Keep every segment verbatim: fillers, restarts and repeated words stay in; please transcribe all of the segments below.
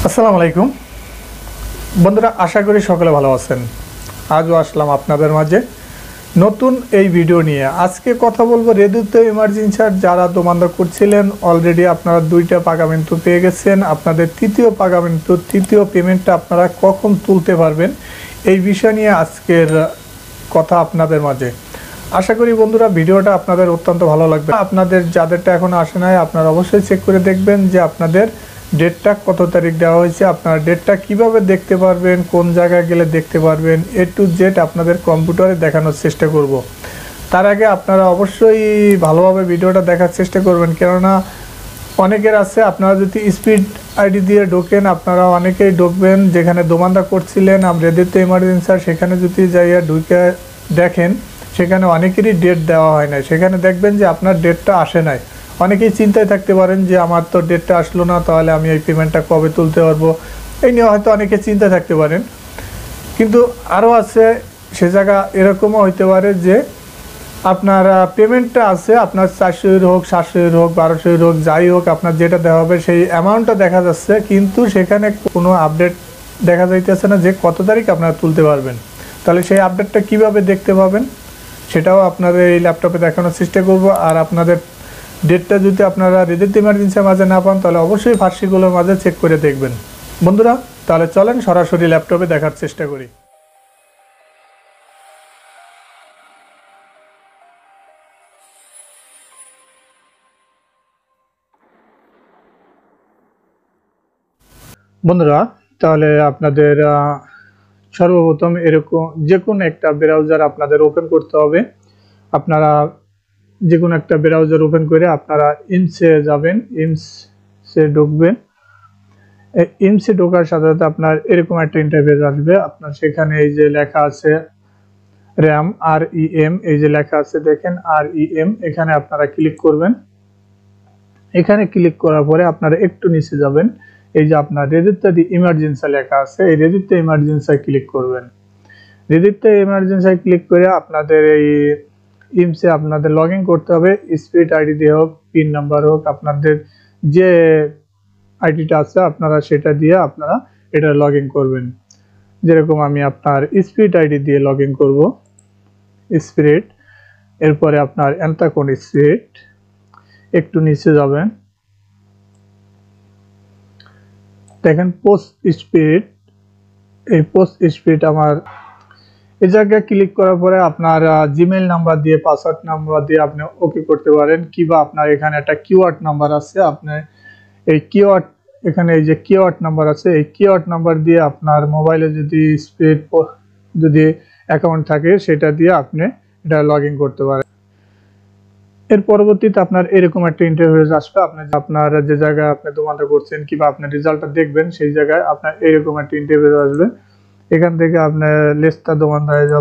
আসসালামু আলাইকুম বন্ধুরা, আশা করি সকলে ভালো আছেন। আজও আসলাম আপনাদের মাঝে নতুন এই ভিডিও নিয়ে। আজকে কথা বলবো রেদুত ইমার্জেন্সার যারা দোমান্দা করছিলেন, অলরেডি আপনারা দুইটা পাগামেন্টু পেয়ে গেছেন। আপনাদের তৃতীয় পাগামেন্টু তৃতীয় পেমেন্টটা আপনারা কখন তুলতে পারবেন, এই বিষয় নিয়ে আজকের কথা আপনাদের মাঝে। আশা করি বন্ধুরা ভিডিওটা আপনাদের অত্যন্ত ভালো লাগবে। আপনাদের যাদেরটা এখনো আসে নাই, আপনারা অবশ্যই চেক করে দেখবেন যে আপনাদের ডেটটা কত তারিখ দেওয়া হয়েছে। আপনারা ডেটটা কিভাবে দেখতে পারবেন, কোন জায়গায় গেলে দেখতে পারবেন, এ টু জেড আপনাদের কম্পিউটারে দেখানোর চেষ্টা করব। তার আগে আপনারা অবশ্যই ভালোভাবে ভিডিওটা দেখার চেষ্টা করবেন, কেননা অনেকের আছে আপনারা যদি স্পিড আইডি দিয়ে ঢোকেন, আপনারা অনেকেই ঢুকবেন যেখানে দোমান্দা করছিলেন রেদিত ইমার্জেন্সার, সেখানে যদি যাইয়া ঢুকে দেখেন সেখানে অনেকেরই ডেট দেওয়া হয় না। সেখানে দেখবেন যে আপনার ডেটটা আসে নাই। অনেকেই চিন্তায় থাকতে পারেন যে আমার তো ডেটটা আসলো না, তাহলে আমি এই পেমেন্টটা কবে তুলতে পারবো, এই নিয়ে হয়তো অনেকে চিন্তা থাকতে পারেন। কিন্তু আরও আছে সে জায়গা এরকমও হইতে পারে যে আপনার পেমেন্টটা আছে, আপনার চারশো ইউরো হোক, সাতশো ইউরো হোক, বারোশো ইউরো হোক, যাই হোক আপনার যেটা দেওয়া হবে সেই অ্যামাউন্টটা দেখা যাচ্ছে, কিন্তু সেখানে কোনো আপডেট দেখা যাইতেছে না যে কত তারিখ আপনারা তুলতে পারবেন। তাহলে সেই আপডেটটা কিভাবে দেখতে পাবেন সেটাও আপনাদের এই ল্যাপটপে দেখানোর চেষ্টা করব। আর আপনাদের ডেটটা যদি আপনারা রেদিত ইমার্জেন্সির মাঝে না পান, তাহলে অবশ্যই ফার্সিগুলোর মাঝে চেক করে দেখবেন বন্ধুরা। তাহলে চলেন সরাসরি ল্যাপটপে দেখার চেষ্টা করি। বন্ধুরা তাহলে আপনাদের সর্বপ্রথম এরকম যে কোনো একটা ব্রাউজার আপনাদের ওপেন করতে হবে। আপনারা যে কোনো একটা ব্রাউজার ওপেন করে আপনারা ইমসে যাবেন, ইমসে ঢুকবেন। ইমসে ঢোকার সাথে সাথে আপনার এরকম একটা ইন্টারফেস আসবে। আপনার সেখানে এই যে লেখা আছে র্যাম আর ই এম, এই যে লেখা আছে দেখেন আর ই এম, এখানে আপনারা ক্লিক করবেন। এখানে ক্লিক করার পরে আপনারা একটু নিচে যাবেন, এই যে আপনার রেদিত ইমার্জেন্সি লেখা আছে, এই রেদিত ইমার্জেন্সি ক্লিক করবেন। রেদিত ইমার্জেন্সি ক্লিক করে আপনাদের এই ইমসে আপনাদের লগ ইন করতে হবে। স্পিড আইডি দিয়ে হোক, পিন নাম্বার হোক, আপনাদের যে আইডিটা আছে আপনারা সেটা দিয়ে আপনারা এটা লগ ইন করবেন। যেরকম আমি আপনার স্পিড আইডি দিয়ে লগ ইন করবো, স্পিড। এরপরে আপনার এন্টার স্পিড, একটু নিচে যাবেন, দেখেন পোস্ট স্পিড। এই পোস্ট স্পিড আমার এই জায়গায় ক্লিক করার পরে আপনার জিমেইল নাম্বার দিয়ে, পাসওয়ার্ড নাম্বার দিয়ে আপনি ওকে করতে পারেন। কিংবা আপনার এখানে একটা কিওয়ার্ড নাম্বার আছে, আপনি এই কিওয়ার্ড এখানে এই যে কিওয়ার্ড নাম্বার আছে, এই কিওয়ার্ড নাম্বার দিয়ে আপনার মোবাইলে যদি স্পিড যদি অ্যাকাউন্ট থাকে সেটা দিয়ে আপনি এটা লগ ইন করতে পারেন। এর পরবর্তীতে আপনার এরকম একটা ইন্টারফেস আসবে। আপনি আপনার যে জায়গায় আপনি দোমান্দা করছেন কিংবা আপনার রেজাল্টটা দেখবেন সেই জায়গায় আপনার এরকম একটা ইন্টারফেস আসবে। এখান থেকে আপনার লেস্তা দোমান্দায় যাব।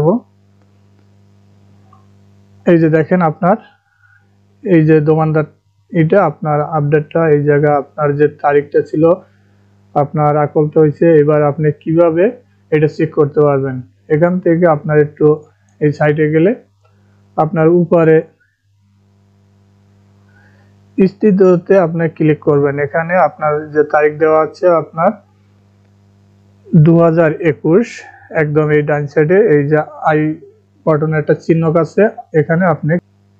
এই যে দেখেন আপনার এই যে দোমান্দার এটা আপনার আপডেটটা, এই জায়গা আপনার যে তারিখটা ছিল আপনার আকলটা হয়েছে। এবার আপনি কিভাবে এটা চেক করতে পারবেন, এখান থেকে আপনার একটু এই সাইটে গেলে আপনার উপরে স্থিতিতে আপনি ক্লিক করবেন। এখানে আপনার যে তারিখ দেওয়া আছে আপনার দু হাজার একুশ, একদম এই ডান সাইডে এই যে আই বাটনের একটা চিহ্ন আছে, এখানে আপনি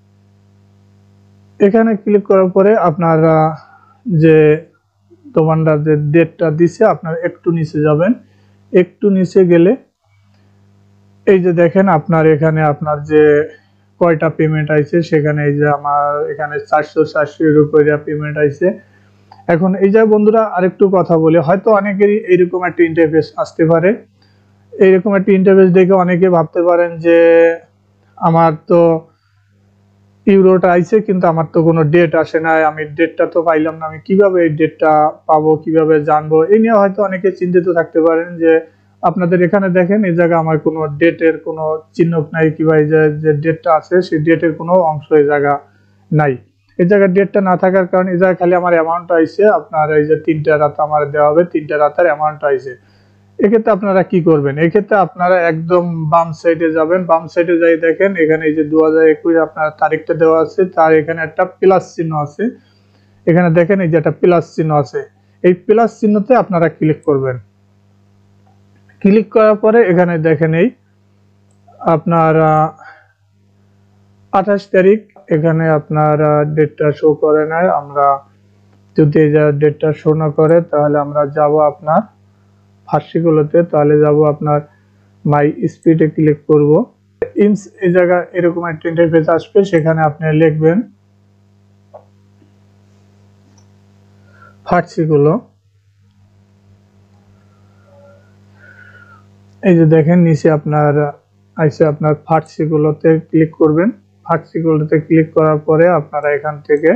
এখানে ক্লিক করার পরে আপনার যে দোমান্দার যে ডেটটা দিছে আপনার একটু নিচে যাবেন। একটু নিচে গেলে এই যে দেখেন আপনার এখানে আপনার যে কয়টা পেমেন্ট আইছে, সেখানে এই যে আমার এখানে চারশো চারশো এর উপরে পেমেন্ট আইছে। এখন এই যে বন্ধুরা আরেকটু কথা বলি, হয়তো অনেকেরই এইরকম একটা ইন্টারফেস আসতে পারে। এইরকম একটা ইন্টারফেস দেখে অনেকে ভাবতে পারেন যে আমার তো ইউরোটা আইছে কিন্তু আমার তো কোনো ডেট আসে না, আমি ডেটটা তো পাইলাম না, আমি কিভাবে এই ডেটটা পাবো, কিভাবে জানবো, এই নিয়ে হয়তো অনেকে চিন্তিত থাকতে পারেন। যে আপনাদের এখানে দেখেন এই জায়গায় আমার কোনো ডেটের কোনো চিহ্ন নাই, কিংবা এই যে ডেটটা আছে সেই ডেটের কোনো অংশ এই জায়গা নাই। এই জায়গায় ডেটটা না থাকার কারণে এই জায়গায় খালি আমার অ্যামাউন্ট আইছে, আপনার এই যে তিনটা রাত আমার দেওয়া হবে, তিনটা রাতের অ্যামাউন্ট আইছে। এক্ষেত্রে আপনারা কি করবেন, এক্ষেত্রে আপনারা একদম বাম সাইডে যাবেন। বাম সাইডে যাই দেখেন এখানে এই যে দু হাজার একুশ আপনার তারিখটা দেওয়া আছে, তার এখানে একটা প্লাস চিহ্ন আছে। এখানে দেখেন এই যে একটা প্লাস চিহ্ন আছে, এই প্লাস চিহ্নতে আপনারা ক্লিক করবেন। ক্লিক করার পরে এখানে দেখেন এই আপনার আঠাশ তারিখ এখানে আপনার ডেটটা শো করে নেয়। আমরা যদি এই ডেটটা শো না করে তাহলে আমরা যাব আপনার ফার্স্টগুলোতে, তাহলে যাব আপনার মাই স্পিডে ক্লিক করব। ইমস এই জায়গা এরকম একটা ইন্টারফেস আসবে, সেখানে আপনি লিখবেন ফার্স্টগুলো। এই যে দেখেন নিচে আপনার আইসে আপনার ফার্স্টগুলোতে ক্লিক করবেন। ফার্স্টগুলোতে ক্লিক করার পরে আপনারা এখান থেকে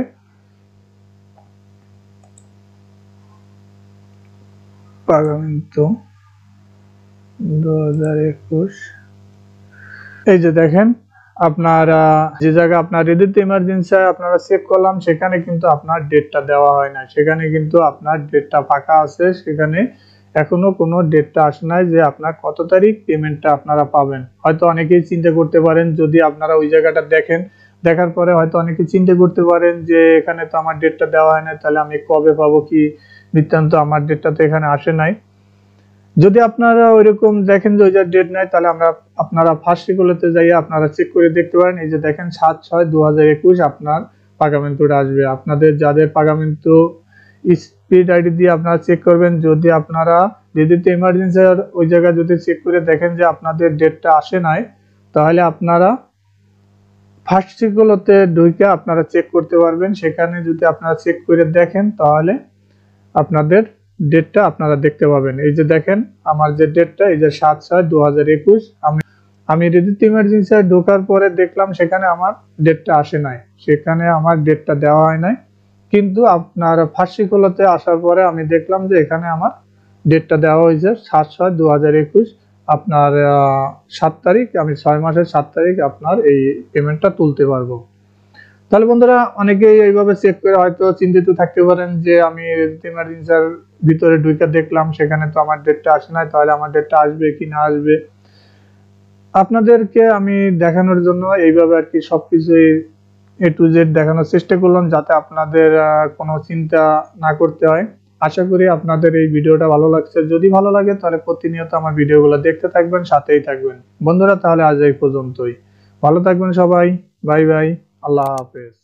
পাগামেন্টো দু হাজার একুশ এই যে দেখেন আপনার যে জায়গা আপনার রেডিতে ইমার্জেন্সি আপনারা চেক করলাম, সেখানে কিন্তু আপনার ডেটটা দেওয়া হয় না, সেখানে কিন্তু আপনার ডেটটা ফাঁকা আছে। সেখানে এখনো কোনো ডেটটা আসে নাই যে আপনার কত তারিখ পেমেন্টটা আপনারা পাবেন। হয়তো অনেকেই চিন্তা করতে পারেন, যদি আপনারা ওই জায়গাটা দেখেন, দেখার পরে হয়তো অনেকে চিন্তা করতে পারেন যে এখানে তো আমার ডেটটা দেওয়া হয় না, তাহলে আমি কবে পাবো কি বৃত্তান্ত, আমার ডেটটা তো এখানে আসে নাই। যদি আপনারা ওইরকম দেখেন যে ওই যে ডেট নাই, তাহলে আমরা আপনারা ফার্স্টগুলোতে যাই আপনারা চেক করে দেখতে পারেন। এই যে দেখেন সাত ছয় দু হাজার একুশ আপনার পাগামেন্টোটা আসবে। আপনাদের যাদের পাগামেন্টো স্পিড আইডি দিয়ে আপনারা চেক করবেন, যদি আপনারা রেডিতে ইমার্জেন্সি ওই জায়গায় যদি চেক করে দেখেন যে আপনাদের ডেটটা আসে নাই, তাহলে আপনারা ফার্স্টগুলোতে ঢুকে আপনারা চেক করতে পারবেন। সেখানে যদি আপনারা চেক করে দেখেন তাহলে আপনাদের ডেটটা আপনারা দেখতে পাবেন। এই যে দেখেন আমার যে ডেটটা এই যে সাত ছয় দু হাজার একুশ আমি আমি রেডিতে ইমার্জেন্সি ঢোকার পরে দেখলাম সেখানে আমার ডেটটা আসে নাই, সেখানে আমার ডেটটা দেওয়া হয় নাই। কিন্তু আপনার ফার্স্টগুলোতে আসার পরে আমি দেখলাম যে এখানে আমার ডেটটা দেওয়া হয়েছে সাত ছয় দু হাজার একুশ আপনার সাত তারিখ, আমি ছয় মাসের সাত তারিখ আপনার এই পেমেন্টটা তুলতে পারবো। তাহলে বন্ধুরা অনেকেই এইভাবে চেক করে হয়তো চিন্তিত থাকতে পারেন যে আমি রেডিতে ইমার্জেন্সির ভিতরে ঢুকে দেখলাম সেখানে তো আমার ডেটটা আসে নাই, তাহলে আমার ডেটটা আসবে কি না আসবে। আপনাদেরকে আমি দেখানোর জন্য এইভাবে আর কি সবকিছুই এ টু জেড দেখানোর চেষ্টা করলাম, যাতে আপনাদের কোনো চিন্তা না করতে হয়। আশা করি আপনাদের এই ভিডিওটা ভালো লাগছে। যদি ভালো লাগে তাহলে প্রতিনিয়ত আমার ভিডিওগুলো দেখতে থাকবেন, সাথেই থাকবেন বন্ধুরা। তাহলে আজ এই পর্যন্তই, ভালো থাকবেন সবাই, বাই বাই, আল্লাহ হাফেজ।